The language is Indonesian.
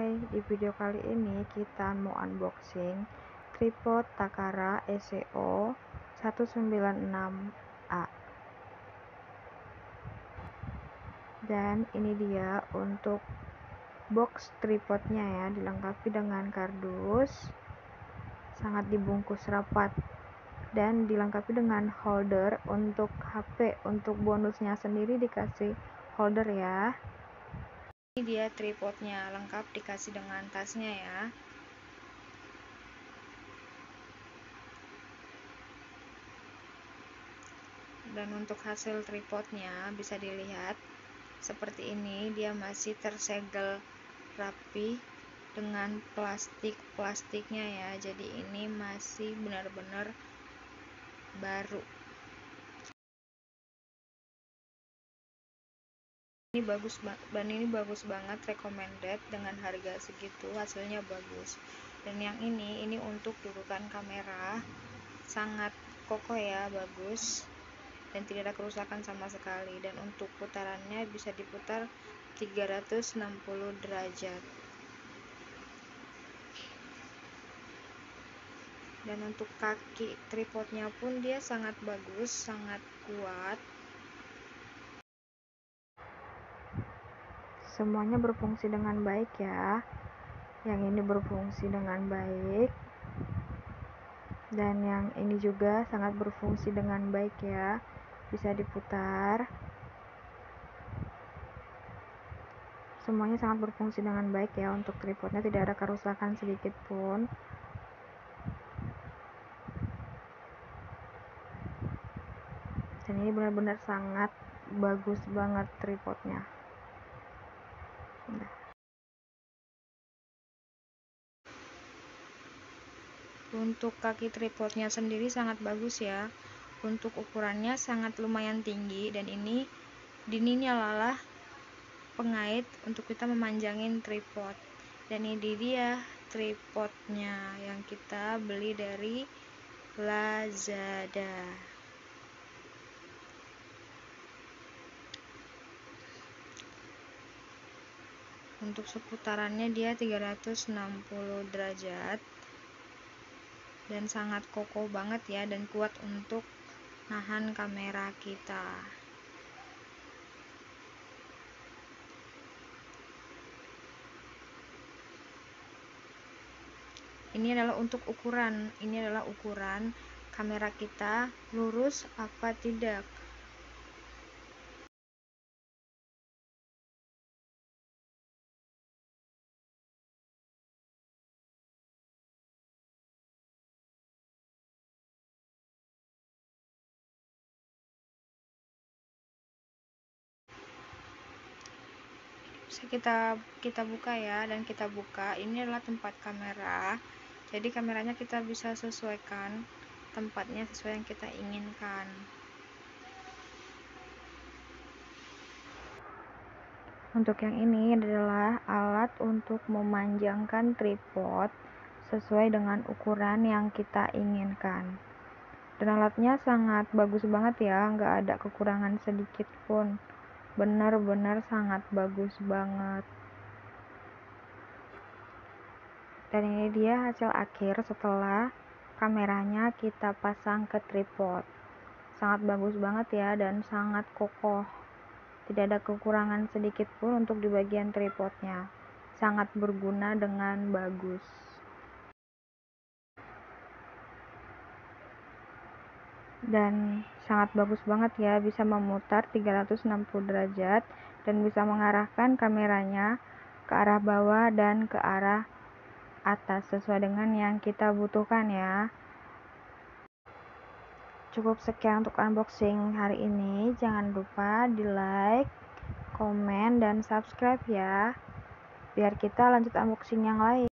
Hai, di video kali ini kita mau unboxing tripod Takara ECO 196A. Dan ini dia untuk box tripodnya ya, dilengkapi dengan kardus, sangat dibungkus rapat dan dilengkapi dengan holder untuk HP. Untuk bonusnya sendiri dikasih holder ya. Ini dia tripodnya, lengkap dikasih dengan tasnya ya. Dan untuk hasil tripodnya bisa dilihat seperti ini, dia masih tersegel rapi dengan plastiknya ya. Jadi ini masih benar-benar baru. Ini bagus banget, recommended dengan harga segitu, hasilnya bagus. Dan yang ini untuk dudukan kamera, sangat kokoh ya, bagus dan tidak ada kerusakan sama sekali. Dan untuk putarannya bisa diputar 360 derajat. Dan untuk kaki tripodnya pun dia sangat bagus, sangat kuat. Semuanya berfungsi dengan baik ya. Yang ini berfungsi dengan baik, dan yang ini juga sangat berfungsi dengan baik ya, bisa diputar. Semuanya sangat berfungsi dengan baik ya. Untuk tripodnya tidak ada kerusakan sedikit pun. Dan ini benar-benar sangat bagus banget tripodnya. Untuk kaki tripodnya sendiri sangat bagus ya. Untuk ukurannya sangat lumayan tinggi, dan ini adalah pengait untuk kita memanjangin tripod. Dan ini dia tripodnya yang kita beli dari Lazada. Untuk seputarannya dia 360 derajat dan sangat kokoh banget ya, dan kuat untuk nahan kamera kita. Ini adalah untuk ukuran, kamera kita lurus apa tidak. Bisa kita buka ya, dan kita buka, ini adalah tempat kamera. Jadi kameranya kita bisa sesuaikan tempatnya sesuai yang kita inginkan. Untuk yang ini adalah alat untuk memanjangkan tripod sesuai dengan ukuran yang kita inginkan. Dan alatnya sangat bagus banget ya, nggak ada kekurangan sedikit pun. Benar-benar sangat bagus banget. Dan ini dia hasil akhir setelah kameranya kita pasang ke tripod. Sangat bagus banget ya, dan sangat kokoh. Tidak ada kekurangan sedikit pun untuk di bagian tripodnya. Sangat berguna dengan bagus. Dan sangat bagus banget ya, bisa memutar 360 derajat dan bisa mengarahkan kameranya ke arah bawah dan ke arah atas sesuai dengan yang kita butuhkan ya. Cukup sekian untuk unboxing hari ini. Jangan lupa di like, komen, dan subscribe ya, biar kita lanjut unboxing yang lain.